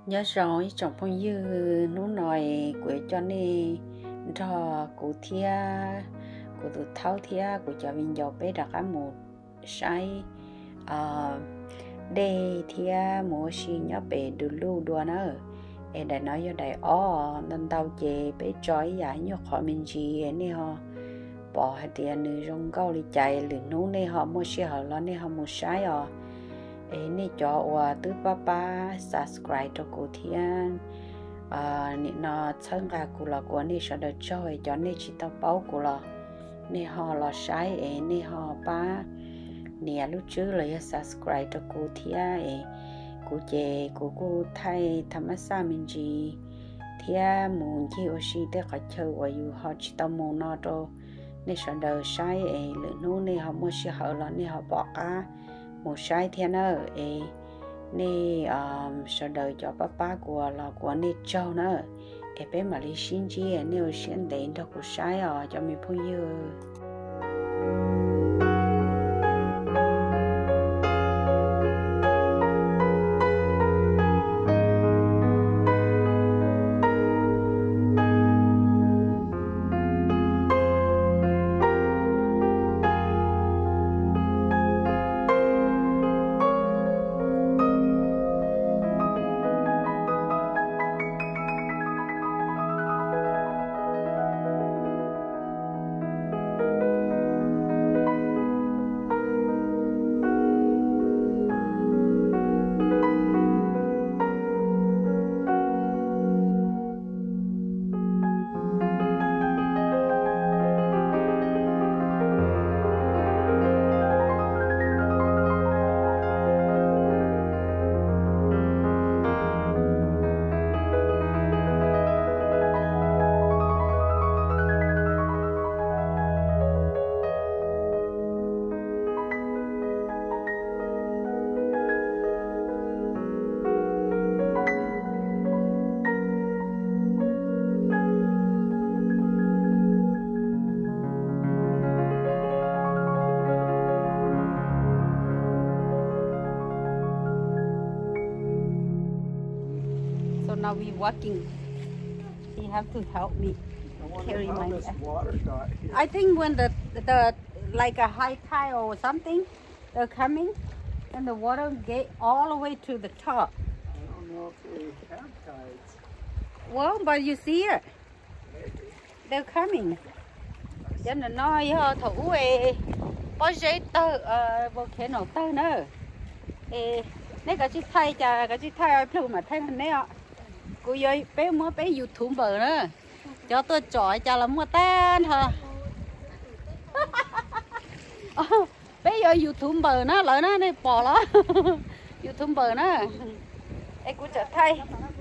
nhớ rồi trong phong dư nó nói của cho nên cho cụ thia cụ tụ tháo thia cụ cho mình giàu bé đặc một sai đây thia mua xí nhớ bé đủ lưu đua nữa em đã nói cho đại nên tao chè bé trói giải nhớ khỏi mình gì này họ bỏ hạt tiền nữa trong câu đi chạy lửa nấu này họ mua xí họ lo này họ mua sai này cho từ papa subscribe cho cô thiên nè nó thân cả cô là cô này sẽ được cho này chỉ tao bảo cô là nè họ là sai nè họ ba nè lúc trước là subscribe cho cô thiên cô chế cô thay tham gia mình gì thiên muốn gì ở xí để cả chơi và yêu họ chỉ tao muốn nó đâu nè sẽ được sai lửa nấu nè họ mua xí họ là nè họ bỏ cả một sai thiên nữa nè sau đời cho papa của là của nè châu nữa bé mà đi xin chi nếu xin đến cho của sai cho mình phụ yêu Now we walking. You have to help me carry my bag. I think when the like a high tide or something, they're coming, and the water get all the way to the top. I don't know if they have tides. Well, but you see it. They're coming. Cho nên nói thủ có giấy tờ volcano tờ nữa. Nếu cái chiếc thay cái chiếc thay plum mà thay hình này ạ. Cô ơi, bé mua bé YouTuber nữa. Cho tôi chọi cho là mua tên hả? Bé ơi YouTuber nó lợi nó này bỏ nó. YouTuber nó. Ê cô trở thay.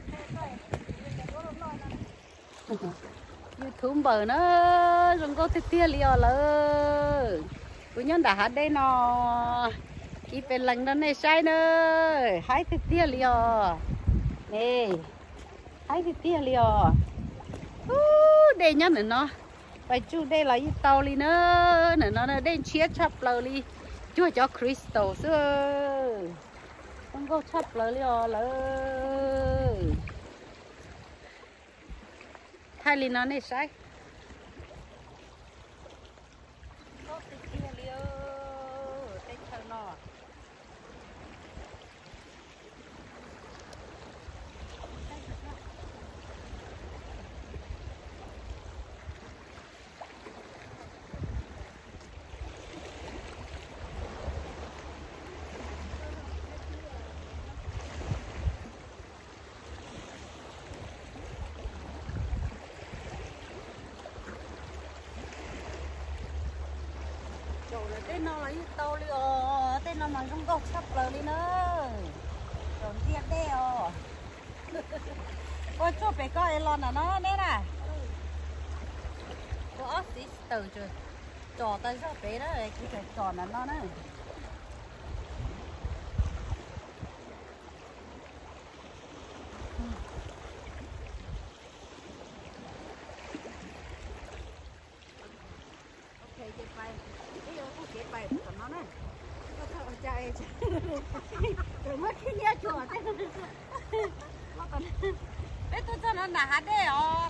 YouTuber nó rồi có tia liò lơ. Cô nhân đã hát đây nó. Khi bên lần đó này sai nữa. Hãy tia liò. Nè. Hãy thì tia liò đây nhá nó vậy chú đây là tàu li nữa nó đây chia chắp lờ li chúa cho Crystal xưa không có chắp lờ liò lờ thay li nó này sai tên nó là tàu li tên nó mà không có sắp lời đi nữa rồi thiệt đấy coi cho bé coi lon là nó đấy nè có xí từ rồi trò tay cho bé đó này cứ phải tròn là nó đấy ok chị bay cái bài của nó này, nó chạy, rồi mất cái nhá chuột, nó còn bé tôi cho nó nã đây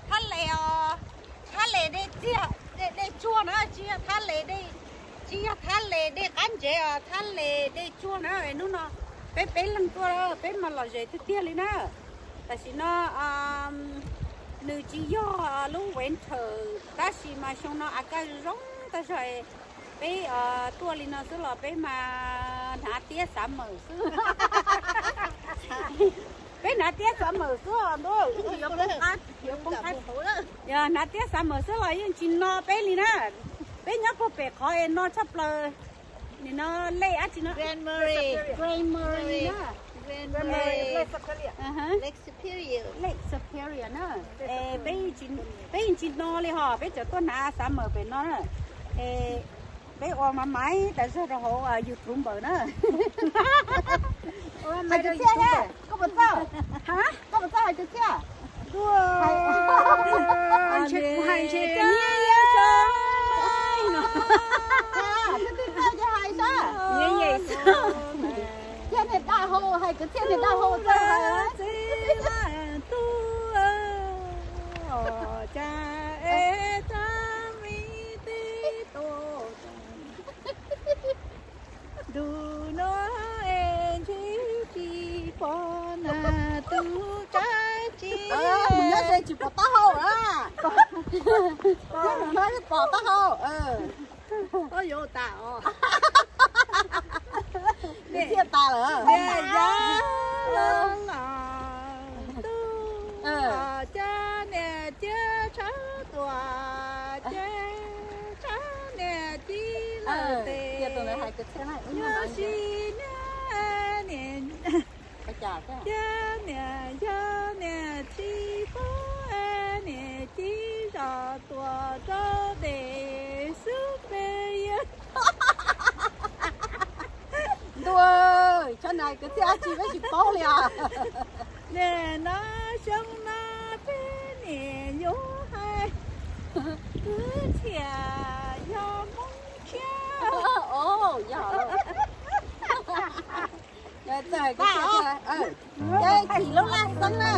thắt lệ đây chia đây chua nữa chia thắt lệ đây cán chế thắt lệ đây chua nữa nó bé lần tua bé mà lò dễ thứ tia lên nữa tại vì nó nữ chỉ do lúc winter ta chỉ mà xong nó cái rong ta rồi bé tua lên nó sẽ là bé mà nã tia sắm mở xưa bé nã tia sắm mở xưa đó hiểu không giờ nã tia sắm mở xưa là những chuyện nó bé lên nữa bé nhớ có bé khỏi nó chấp là nó lệ á chị nó Grand Murray nữa Lake Superior Lake Superior nữa bé chín nó li họ bé cho tôi nã sắm mở bé nó nữa bé ôm mà máy tại sao rồi họ YouTube bờ nữa mày được chưa nhá có một sao hả có một sao được chưa đua hay chết thiên hệ đa hồ hay cái thiên hệ đa hồ cho hả cha ê cha mi ti tô du nó em chỉ con à tu trái chi mình nhớ sẽ chỉ bỏ tao hồ à mình nói bỏ tao hồ có vô tạo để chia ta rồi để giá lớn tu cha nè cha cháu tòa cha cháu nè chi là tề giờ tụi này hay cái thế này nhớ chi nè phải chào cái cha nè chi có nè chi rõ tòa cho để giúp bê đuôi cho này cái xe chỉ với chị bao liền nè nó sống nó bé nè nhớ hai cứ thìa do mong kia ồ giờ trời cái xe đây chỉ lâu la sân nè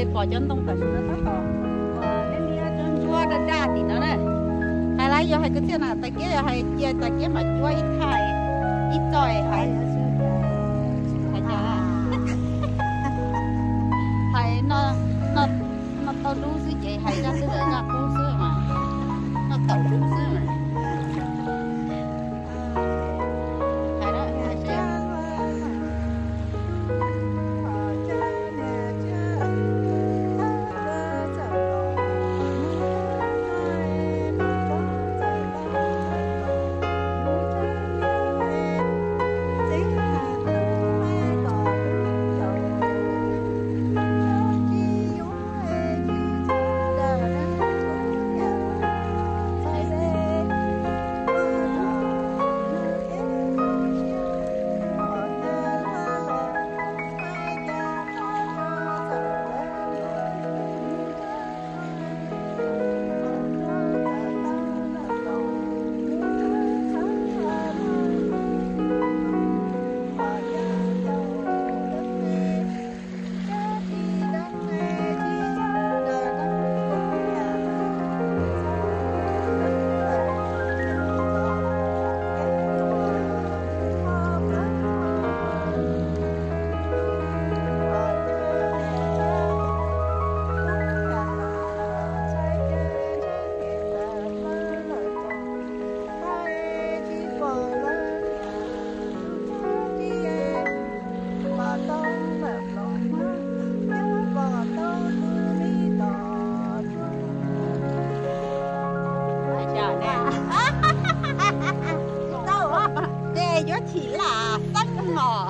để bỏ chân tông tại nó tao họ nên đi chân chua đã đa thì nó này hay là giờ hay cái chuyện nào tại kia hay kia tại kia mà chua ít thay ít rồi hay chả hay nó tao lú gì vậy hay ra cái đời ra cú xưa mà nó tao lú xưa mà hay đó hay chứ chỉ là xăng ngò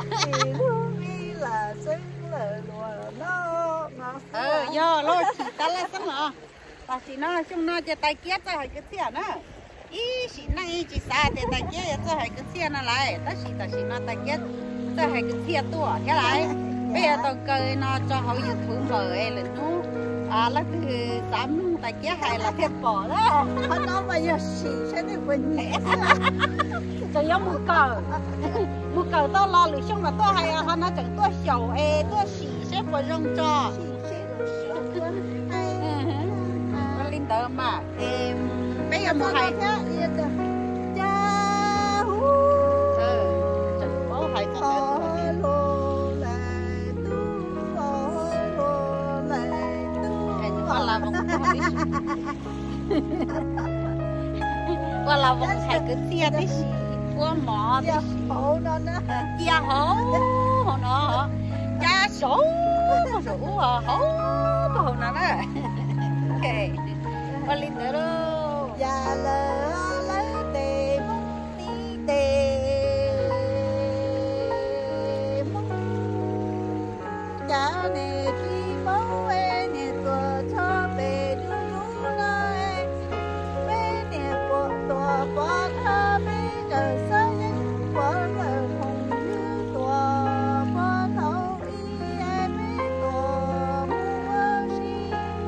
do lo chỉ ta là xăng ngò và chỉ nó chung nó cho tay kia cho hai cái xe nữa ý chỉ này chỉ xa thì tay kia cho hai cái xe nó lại ta chỉ nó tay kia cho hai cái xe tua thế lại bây giờ tao cười nó cho hậu YouTube rồi là nó là từ sắm tay kia hay là thêm bỏ đó nó bây giờ xỉ sẽ được quên nhẹ cho giống một cầu tao lo lì xong mà tao hay nó chẳng tao sầu tao xỉ sẽ phải rong cho nó linh tờ mà bây giờ một hay chẳng có hay cho và là vòng hay cứ tia đấy xí qua mỏ đấy hổ nó tia hổ nó cha số hổ hổ nó đó ok và linh nữa đâu già lấy tê tí tê cha nè khi máu nè tua cho về đu nói bé nè bỏ tua bỏ thơ bé trời sao bỏ lời hồng như tua bỏ thấu y em tua mua gì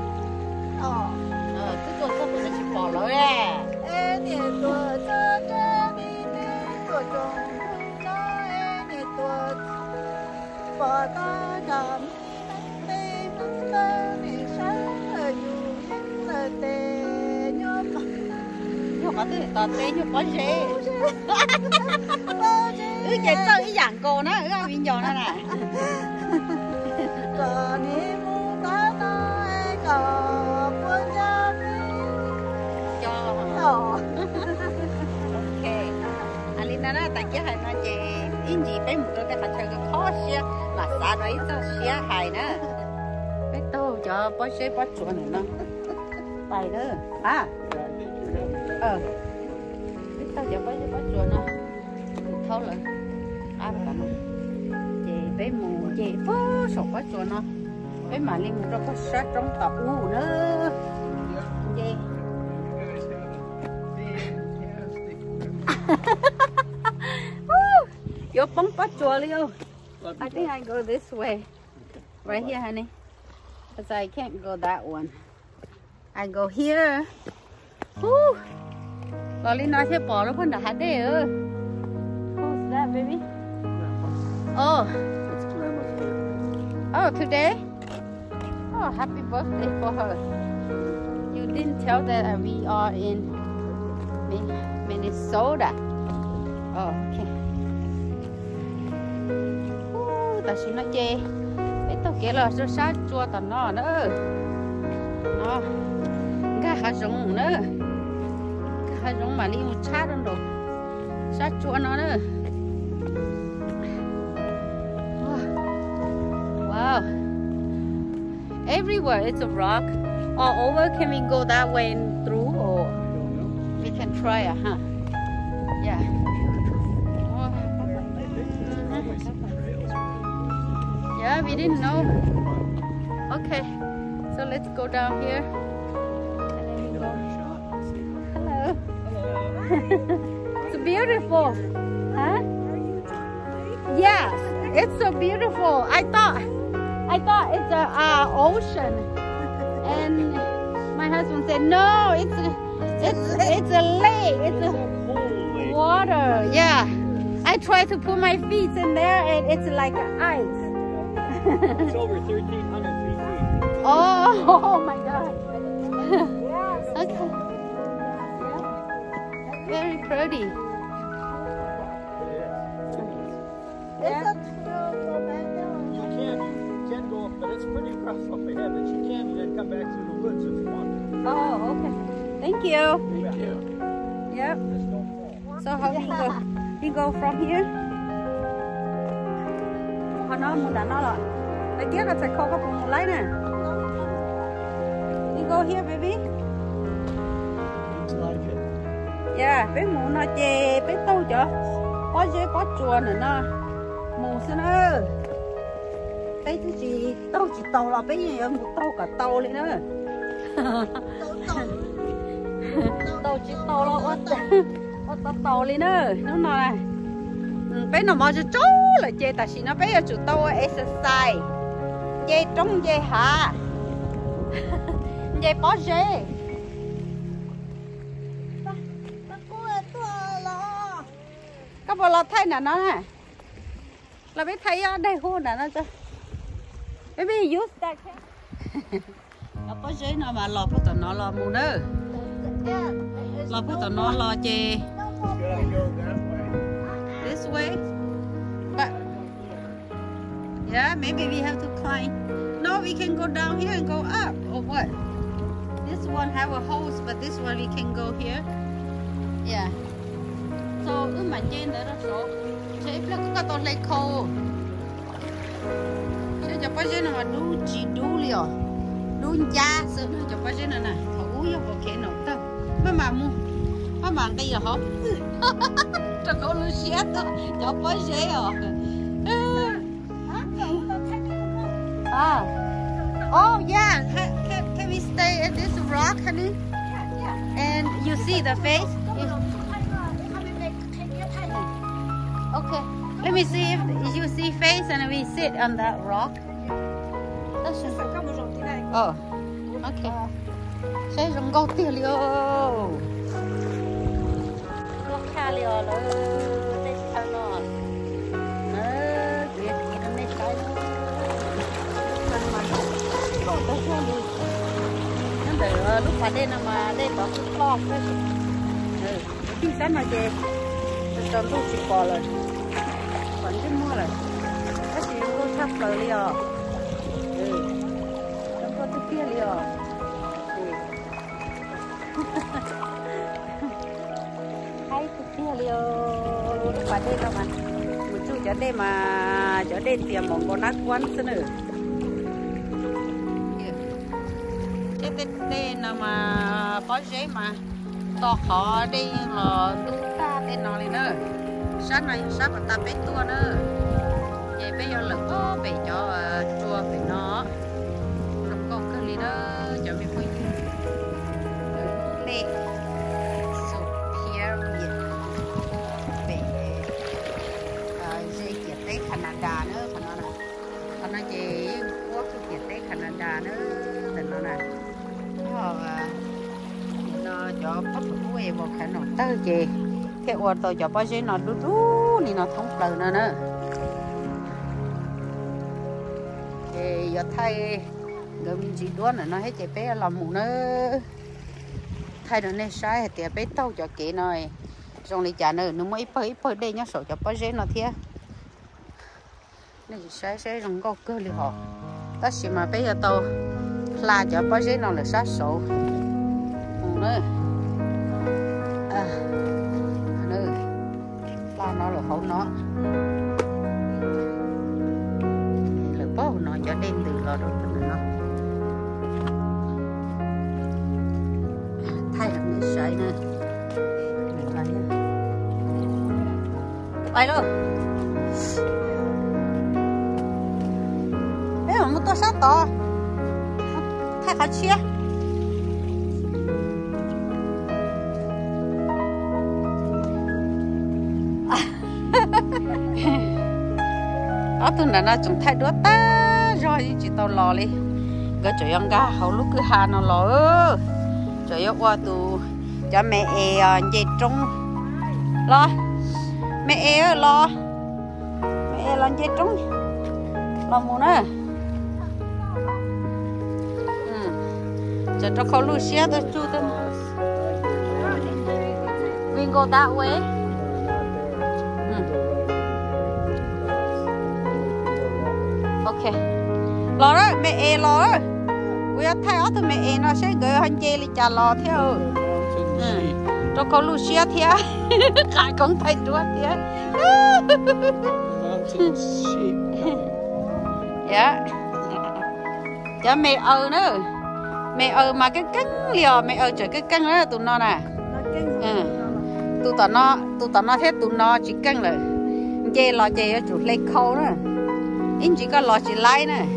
cứ tua sao phải chỉ bỏ lối à nè tua cho đi tua trồng nó nè tua bỏ ta nhầm tê ta nè sáng là dù là tê nhôm có thứ tao tê như có gì cái sao cái dạng cô nó ở bên giò nó nè còn đi mua ta nói còn quân gia cho ok Alina nó tại cái hay nó gì in gì bé một đôi cái phải chơi cái khó xia mà xa đấy cho xia hay nữa bé tô cho bó xế bó chuột này nó tay nữa à biết sao giờ bó xế bó chuột nó thâu lại ăn cả nó chị bé mù chị bó sổ bó chuột nó bé mà lên một có sát trong tàu nữa chị Yo bông bắt chua liu. I think I go this way. Right here, honey. Because I can't go that one. I go here. Woo! Lolly nói sẽ bỏ nó phân đã hát đấy ơ. What's that, baby? Oh. Oh, today? Oh, a happy birthday for her. You didn't tell that we are in Minnesota. Oh, okay. Ta chỉ nói chê. Cái tao kia là sao sát chua tao nó nữa. Nó. Cái hạt giống nữa. Cái hạt giống mà đi một chát rồi. Sát chua nó nữa. Wow. Everywhere it's a rock. All over, can we go that way and through, or we can try it, huh? Yeah. Yeah, we didn't know. Okay, so let's go down here. Hello. It's beautiful, huh? Yes, it's so beautiful. I thought it's a ocean, and my husband said no, it's a lake. It's a water. Yeah, I tried to put my feet in there, and it's like ice. It's over 1,300 feet deep. Oh my God. Okay. Very pretty. It's a trail go back down. You can go, but it's pretty rough up ahead, but you can then come back through the woods if you want. Oh, okay. Thank you. Thank you. Yep. Just don't fall. So how you go? You go from here? Nó muốn đá nó rồi. Cái kia là sẽ không có vùng lấy nè. You go here, baby. Looks like it. Yeah, bé mù nó chê, bé tâu cho. Có dễ có chùa nữa nó. Mù xin ơ. Bé chứ gì tâu chỉ tàu là bé gì một tàu cả tàu lên nữa. Tàu chỉ tàu là ở tàu lên nữa. Nó nói này. Bé nó mà cho là chê ta xin nó bé ở chỗ tàu exercise. Chê trong chê hạ. Chê bó dê. Các bạn lo thấy nè nó nè. Là biết thấy ở đây hôn nè nó cho. Baby use that camera. Ở bó dê nó mà lo bó tao nó lo mù nữa. Lo bó tao nó lo chê. You gotta go that way. This way. But yeah, maybe we have to climb. No, we can go down here and go up, or what? This one have a hose, but this one we can go here. Yeah. So, mà trên đó số. Chế là có toàn lấy khô. Chế cho bác chế nào mà đu chỉ đu liò. Đu giá sớm cho bác chế nào nè. Thấu yếu có kế nổ tao. Mà mua. Mà đây là hả? Cho cô lưu xe đó. Cho bác chế à. Oh yeah, can we stay at this rock, honey? And you see the face? Okay, let me see if you see face and we sit on that rock. That's just... Oh, okay. Sẽ dùng câu tiền liều. Lóc kha liều là đây sao nó. Kiệt nó này sai nó. Lúc mà đây mà đây có cái lọc đấy, khi sáng mà về, cho lúc chỉ có rồi, còn cái mua rồi, cái gì cũng thắp rồi liền, nó có cái kia liền, hay cái kia liền, lúc mà đây đâu mà, một chút chỗ đây tiệm một con nát quán xin nữa. Đây là mà có giấy mà to khó đây là tu ta tên nó lên nữa sát này sát của ta bé tua nữa vậy bây giờ lực có bị cho chua phải nó con cái gì đó cho mình vui lệ so here bị dây kiệt tới Canada nữa phần nó này phần nó chỉ quốc kiệt tới Canada nữa phần nó này nó cho bắt đủ em một khả năng tới gì cái ô tô cho bao nhiêu nó đu thì nó thông bờ nữa thì giờ thay rồi mình chỉ đuối nó hết chạy bé làm mù nó thay nó nên sai thì bé tàu cho kỹ này xong đi trả nữa nó mới phơi đây nhá sổ cho bao giờ nó thiệt này sai sai rong câu cơ li họ ta chỉ mà bây giờ tàu là cho bao giờ nó là sát sổ nữa nữa là nó là hậu nó là bao nó cho đen từ lò đó nó thay là mình sai nữaไปเลยเอ๊ะมันตัวสัตว์ต่อให้เขาเชียร์ตัวนั้นนะจงไทยด้วยตารอยจีตลอเลยก็จะยังก้าเขาลูกคือหาnó lọจะยกว่าตัวจะแม่เอ๋ยจงรอmẹ ơi lo mẹ làm gì trống lo muốn à cho khâu lùi xe tôi chú tôi we go that way ok lo đó mẹ lo đó we thay áo mẹ nó sẽ gửi hành dê đi trả lo theo cho khâu lùi xe theo cái con thay đuôi theo dạ dạ mẹ nữa mẹ mà cái cắn liò mẹ trời cái cắn đó tụi nó nè tụi tao nó thế tụi nó chỉ cắn rồi dê lò dê ở chỗ lấy khâu nữa in chỉ có lò chỉ lấy nè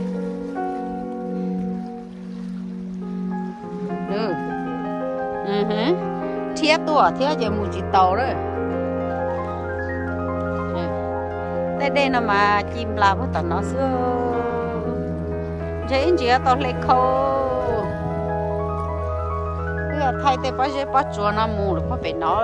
thiết tua thiết giờ mù chỉ tàu đó đây là mà chim là với tao nó xưa vậy chỉ tao lấy khâu bây giờ thay tay bắt dễ bắt chuột nó mù được bắt bị nó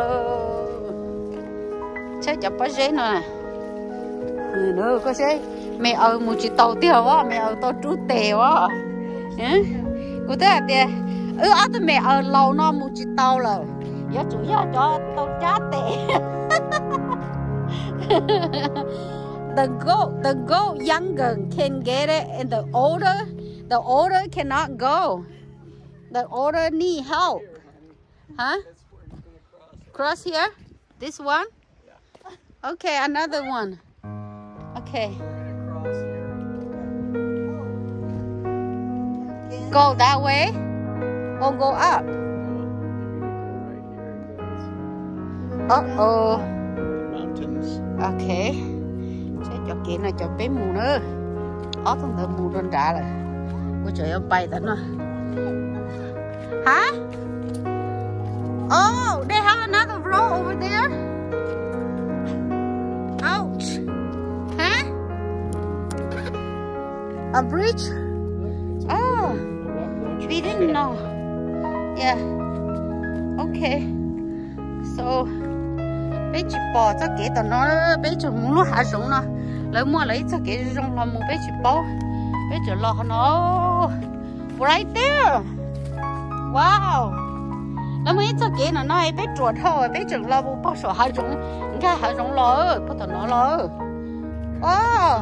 chắc chắn bắt dễ nữa nữa có sẽ mẹ ở mù chỉ tàu tiêu á mẹ ở tao trú tèo á cô thấy là tiền tụi mẹ ở lâu nó mù chỉ tàu rồi giờ chủ yếu cho tao chát tệ the goat younger can get it and the older cannot go. The older need help. Huh? Cross here? This one? Okay, another one. Okay. Go that way or go up? Uh-oh. Mountains. Okay. Cho kia này cho bé mù nữa, ó thằng thợ mù đơn trả rồi, ôi trời ơi bay thật nữa, hả? Oh, they have another road over there. Ouch, huh? A bridge? Oh, we didn't know. Yeah. Okay. So, bé chỉ bỏ cho cái tao nó, bé chỉ muốn lúc hạ xuống nó. Lấy mua lấy cho cái rong làm một bé chỉ bao bé chỉ lo nó right there wow lấy mấy cho cái nó nói bé chuột thôi bé chỉ lo một bao số hai rong cái hai rong lo bắt đầu nó lo wow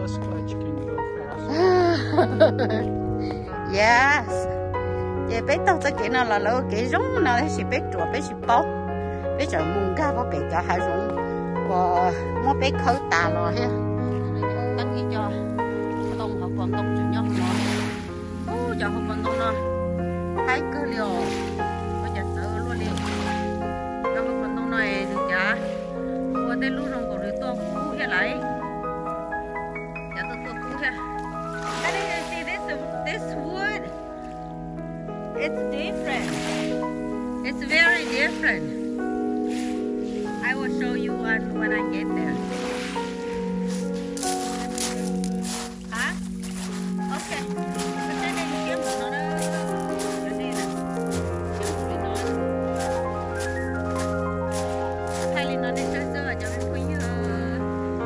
yes vậy bé tao cho cái nó là lo cái rong nó chỉ bé chuột bé chỉ bao bé chỉ muốn cái bao bé cho hai rong và mua bé khơi tà lo ha đăng ký cho tông học vận động chủ nhật nó giờ học vận động nó thấy cơ liều bây giờ sợ luôn liều giờ học vận động này được chả qua đây lúc rong còn được to cú thế lại giờ to cú thế and you see this wood it's different it's very different I will show you when I get there.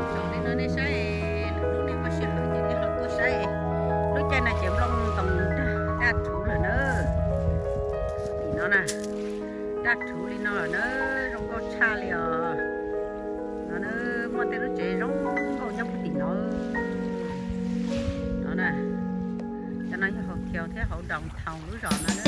Cái này chém lông tầm đã thú đi nó rong có cha liền nó mua tiền nó chế rong có nhóc tí nó nè cho nó học theo thế hậu đồng thầu nữa rồi nó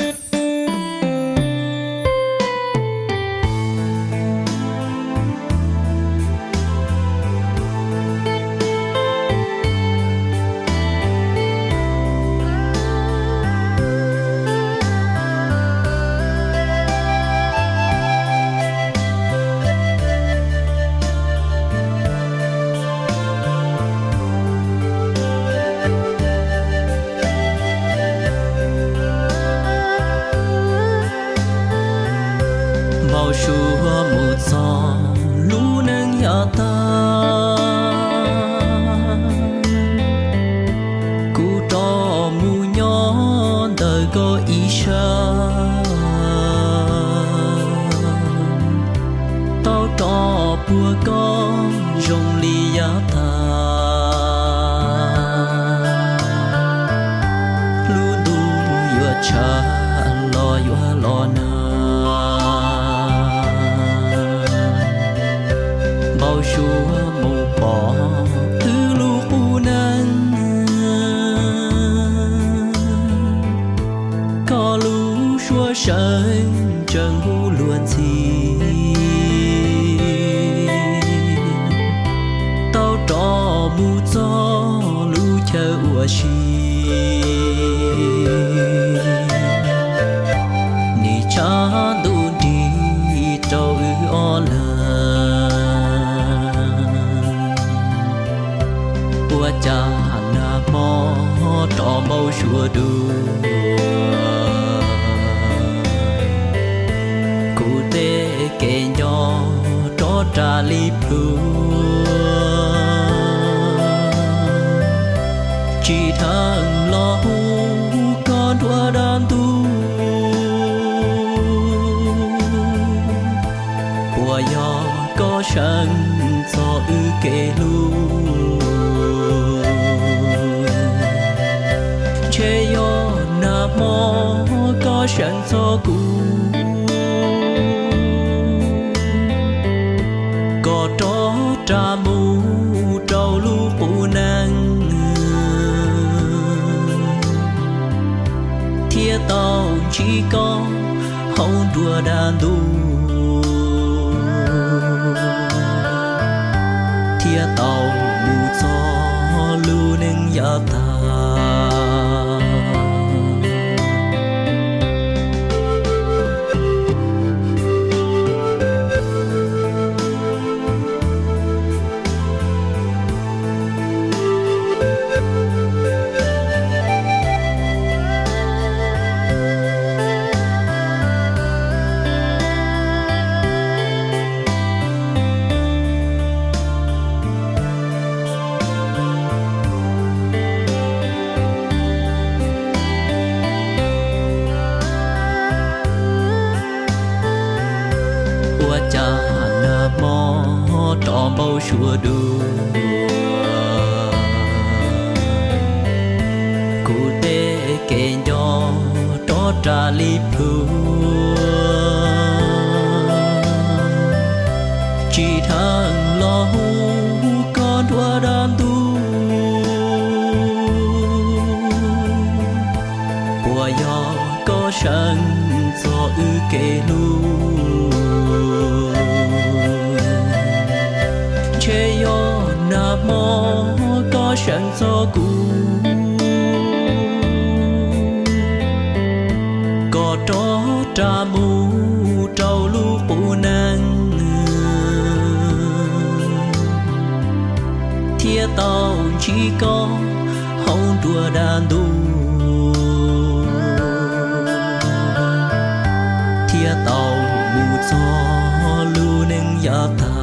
tàu mù gió lưu nâng gió ta